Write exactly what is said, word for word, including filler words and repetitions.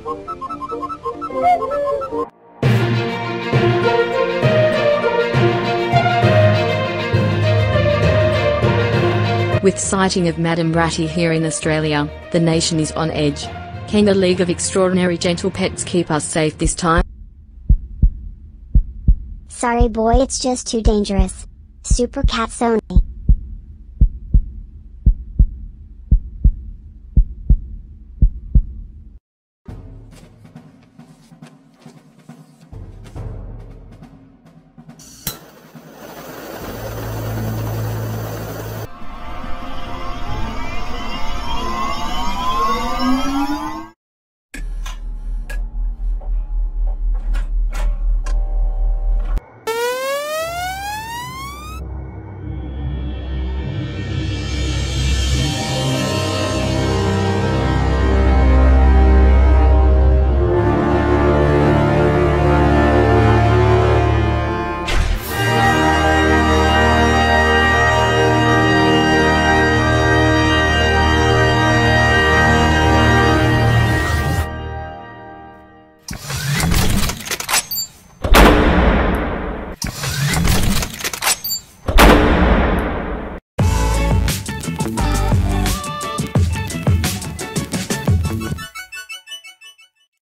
With sighting of Madame Ratty here in Australia, the nation is on edge. Can the League of Extraordinary Gentle Pets keep us safe this time? Sorry boy, it's just too dangerous. Super Cats only.